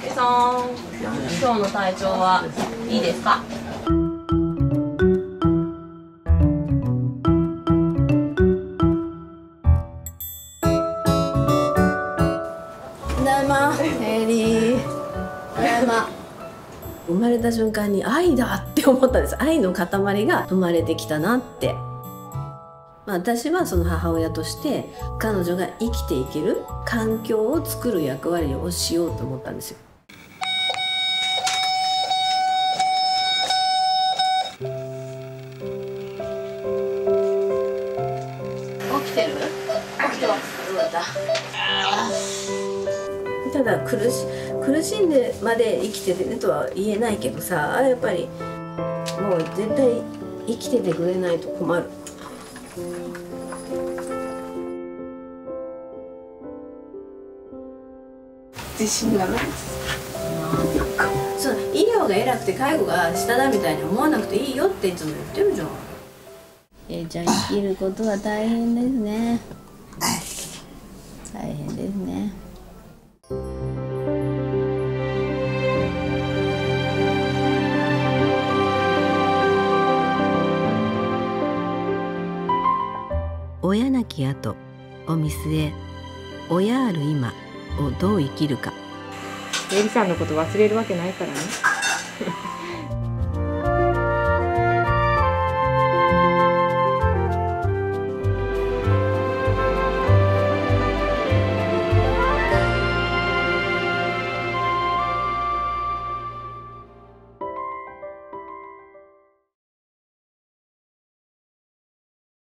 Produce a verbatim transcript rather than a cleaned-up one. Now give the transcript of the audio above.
介さん、今日の体調はいいですか？ ただいま、エリー。ただいま。生まれた瞬間に愛だって思ったんです。愛の塊が生まれてきたなって。まあ、私はその母親として彼女が生きていける環境を作る役割をしようと思ったんですよ。起きてる？起きてます。よかった。ただ苦し苦しんでまで生きててねとは言えないけどさ、やっぱりもう絶対生きててくれないと困る。自信がないです。そう、医療が偉くて介護が下だみたいに思わなくていいよっていつも言ってるじゃん。えいちゃん生きることは大変ですね。大変ですね。親なき後を見据え、親ある今をどう生きるか。 エリさんのこと忘れるわけないからね。